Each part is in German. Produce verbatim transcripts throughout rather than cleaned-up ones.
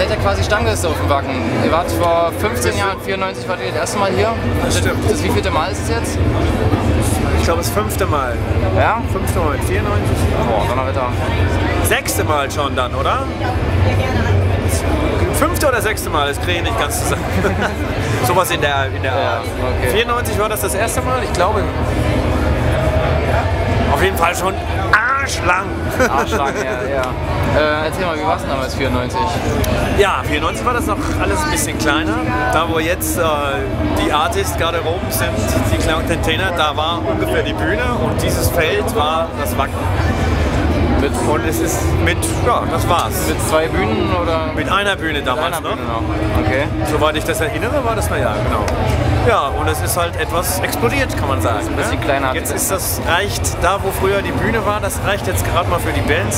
seid ja quasi Stammgäste auf dem Wacken. Ihr wart vor fünfzehn Jahren, vierundneunzig wart ihr das erste Mal hier. Das stimmt. Das wievielte Mal ist es jetzt? Ich glaube, das fünfte Mal. Ja? Fünfte Mal, vierundneunzig. Boah, Donnerwetter. Sechste Mal schon dann, oder? Fünfte oder sechste Mal, das kriege ich nicht ganz zusammen. Sowas in der, in der Ja, Art. okay. vierundneunzig war das das erste Mal, ich glaube. Auf jeden Fall schon arschlang. Arschlang, ja, ja. Äh, erzähl mal, wie war es denn damals, vierundneunzig? Ja, vierundneunzig war das noch alles ein bisschen kleiner. Da wo jetzt äh, die Artists gerade oben sind, die Clown Container, da war ungefähr die Bühne und dieses Feld war das Wacken. Mit, Und es ist mit, ja, das war's. mit zwei Bühnen oder? Mit einer Bühne Mit damals einer noch. Bühne noch. Okay. Soweit ich das erinnere, war das, na ja, genau. Ja, und es ist halt etwas explodiert, kann man sagen. ein bisschen ne? kleiner. Jetzt ist das, reicht da, wo früher die Bühne war, das reicht jetzt gerade mal für die Bands.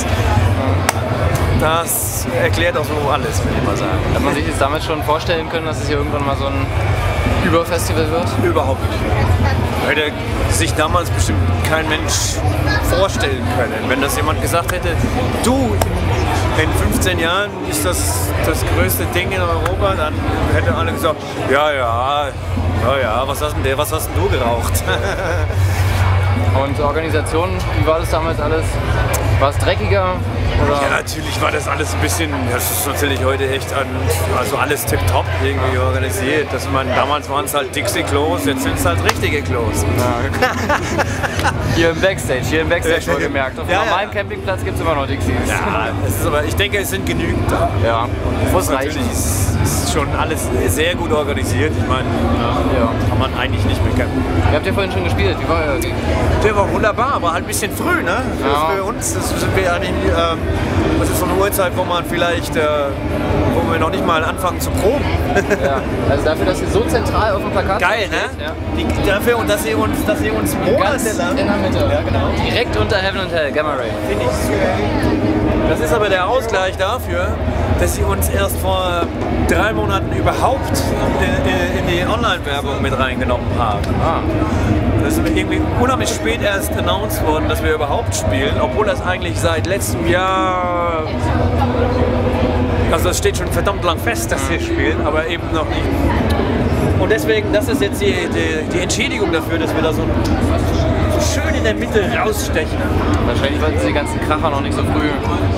Das erklärt auch so alles, würde ich mal sagen. Hat man sich jetzt damit schon vorstellen können, dass es hier irgendwann mal so ein Überfestival wird? Überhaupt nicht. Hätte sich damals bestimmt kein Mensch vorstellen können. Wenn das jemand gesagt hätte, du, in fünfzehn Jahren ist das das größte Ding in Europa, dann hätten alle gesagt, ja, ja, ja, ja, was hast denn, was hast denn du geraucht? Und Organisation, wie war das damals alles? War es dreckiger? Oder? Ja, natürlich war das alles ein bisschen, das ist natürlich heute echt an, also alles tipptopp irgendwie organisiert. Das, man, damals waren es halt Dixie-Klos, jetzt sind es halt richtige Klos. Ja. Hier im Backstage, hier im Backstage Ja, wohlgemerkt. Auf dem ja, normalen ja. Campingplatz gibt es immer noch Dixies. Ja, es ist aber, ich denke, es sind genügend da. Ja, Das muss ist natürlich reichen. ist, ist schon alles sehr gut organisiert. Ich meine, Ja. kann man eigentlich nicht meckern. Ihr habt ja vorhin schon gespielt, wie war euer Gig? Der war wunderbar, aber halt ein bisschen früh, ne? Für, Ja. für uns. Das sind wir eigentlich, ähm, das ist so eine Uhrzeit, wo man vielleicht, äh, wo wir noch nicht mal anfangen zu proben. Ja. Also dafür, dass ihr so zentral auf dem Plakat Geil, steht, ne? Ja. Die, dafür und dass ihr uns, dass ihr uns Ganz monatelang. in der Mitte. Ja, genau. Direkt unter Heaven and Hell, Gamma Ray. Finde ich super. Das ist aber der Ausgleich dafür, dass sie uns erst vor drei Monaten überhaupt in, in, in die Online-Werbung mit reingenommen haben. Ah. Das ist irgendwie unheimlich spät erst announced worden, dass wir überhaupt spielen, obwohl das eigentlich seit letztem Jahr, also das steht schon verdammt lang fest, dass wir spielen, aber eben noch nicht. Und deswegen, das ist jetzt die, die, die Entschädigung dafür, dass wir da so, so schön in der Mitte rausstechen. Wahrscheinlich wollten sie die ganzen Kracher noch nicht so früh.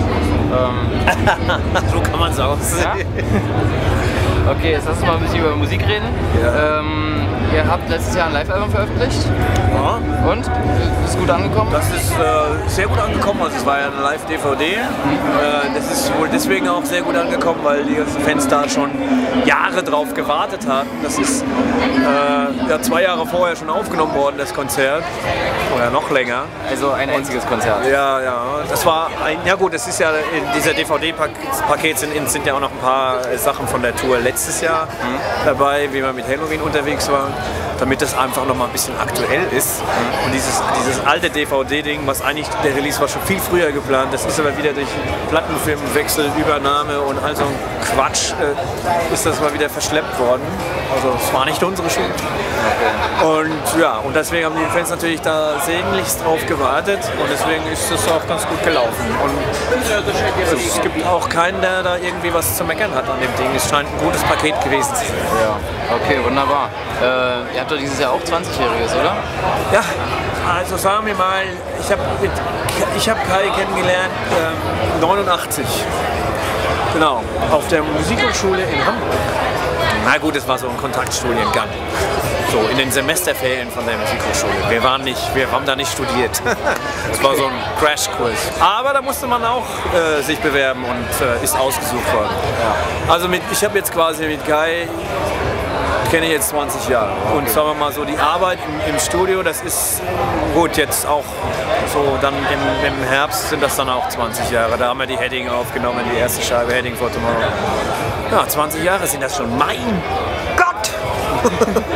Ähm, So kann man es auch sehen. ja? Okay, jetzt lass uns mal ein bisschen über Musik reden. Ja. Ähm, ihr habt letztes Jahr ein Live-Album veröffentlicht. Ja. Und? Ist gut angekommen? Das ist äh, sehr gut angekommen, also es war ja eine Live-D V D. Äh, das ist wohl deswegen auch sehr gut angekommen, weil die ganzen Fans da schon Jahre drauf gewartet hatten. Das ist äh, ja, zwei Jahre vorher schon aufgenommen worden, das Konzert. Oder noch länger. Also ein einziges Konzert. Ja, ja, das war ein, ja gut, es ist ja in dieser D V D-Paket sind, sind ja auch noch ein paar Sachen von der Tour letztes Jahr mhm. dabei, wie wir mit Halloween unterwegs waren, damit das einfach noch mal ein bisschen aktuell ist. Mhm. Und dieses, dieses alte D V D-Ding, was eigentlich der Release war schon viel früher geplant, das ist aber wieder durch Plattenfirmenwechsel, Übernahme und all so ein Quatsch, äh, ist das mal wieder verschleppt worden. Also es war nicht unsere Schuld. Okay. Und ja, und deswegen haben die Fans natürlich da sehnlichst drauf gewartet und deswegen ist es auch ganz gut gelaufen. Und es gibt auch keinen, der da irgendwie was zu meckern hat an dem Ding. Es scheint ein gutes Paket gewesen zu sein. Ja, okay, wunderbar. Äh, ihr habt doch dieses Jahr auch zwanzigjähriges, oder? Ja, also sagen wir mal, ich habe ich hab Kai kennengelernt ähm, neunundachtzig. Genau, auf der Musikhochschule in Hamburg. Na gut, es war so ein Kontaktstudiengang. So in den Semesterferien von der Musikhochschule. Wir waren nicht, wir haben da nicht studiert. Es war so ein Crashkurs. Aber da musste man auch äh, sich bewerben und äh, ist ausgesucht worden. Ja. Also mit, ich habe jetzt quasi mit Kai, kenne ich jetzt zwanzig Jahre. Und sagen wir mal so, die Arbeit im, im Studio, das ist gut jetzt auch so, dann im, im Herbst sind das dann auch zwanzig Jahre. Da haben wir die Heading aufgenommen, die erste Scheibe Heading for Tomorrow. Ja, zwanzig Jahre sind das schon. Mein Gott!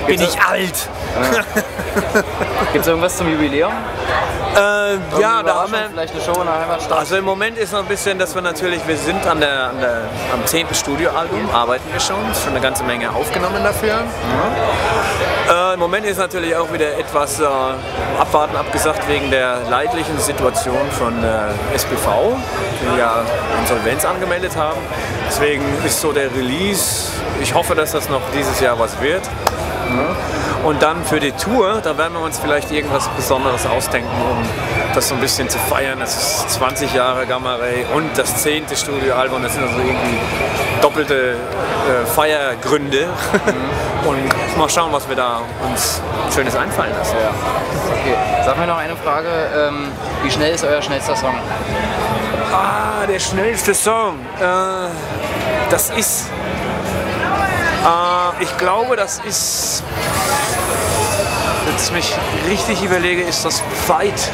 bin ich alt. Ja. Gibt es irgendwas zum Jubiläum? Äh, ja, da haben wir vielleicht eine Show in der Heimatstadt. Also im Moment ist noch ein bisschen, dass wir natürlich, wir sind an der, an der, am zehnten Studioalbum, arbeiten wir schon, ist schon eine ganze Menge aufgenommen dafür. Mhm. Äh, Im Moment ist natürlich auch wieder etwas äh, abwarten abgesagt wegen der leidlichen Situation von der S B V, die ja Insolvenz angemeldet haben. Deswegen ist so der Release, ich hoffe, dass das noch dieses Jahr was wird. Mhm. Und dann für die Tour, da werden wir uns vielleicht irgendwas Besonderes ausdenken, um das so ein bisschen zu feiern. Das ist zwanzig Jahre Gamma Ray und das zehnte Studioalbum. Das sind also irgendwie doppelte äh, Feiergründe. Mhm. Und mal schauen, was wir da uns Schönes einfallen lassen. Ja. Okay. Sag mir noch eine Frage. Ähm, wie schnell ist euer schnellster Song? Ah, der schnellste Song. Äh, das ist... Äh, ich glaube, das ist... Wenn ich mich richtig überlege, ist das Fight.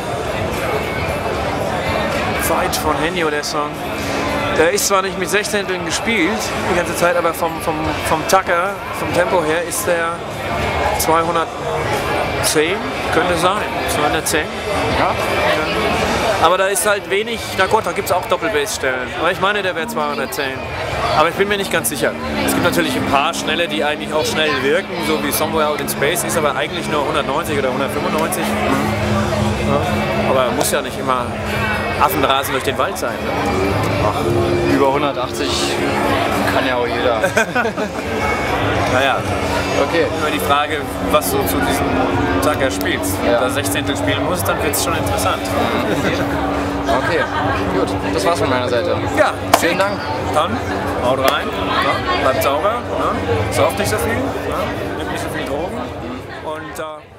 Fight von Henyo, der Song. Der ist zwar nicht mit Sechzehnteln gespielt, die ganze Zeit, aber vom, vom, vom Tacker, vom Tempo her ist der zweihundertzehn, könnte sein, zweihundertzehn. Ja. Aber da ist halt wenig, na Gott, da gibt es auch Doppelbassstellen. Aber ich meine, der wäre zweihundertzehn. Aber ich bin mir nicht ganz sicher. Es gibt natürlich ein paar Schnelle, die eigentlich auch schnell wirken, so wie Somewhere Out in Space, ist aber eigentlich nur hundertneunzig oder hundertfünfundneunzig. Ja. Aber muss ja nicht immer Affenrasen durch den Wald sein. Ach, über hundertachtzig kann ja auch jeder. Naja, okay. Nur die Frage, was du zu diesem Tacker spielst. Wenn ja. du da Sechzehntel spielen musst, dann wird es schon interessant. Okay, gut. Das war's von meiner Seite. Ja, vielen Dank. Dann haut rein, ja, bleibt sauber, ja, sauft nicht so viel, ja, nimmt nicht so viel Drogen und äh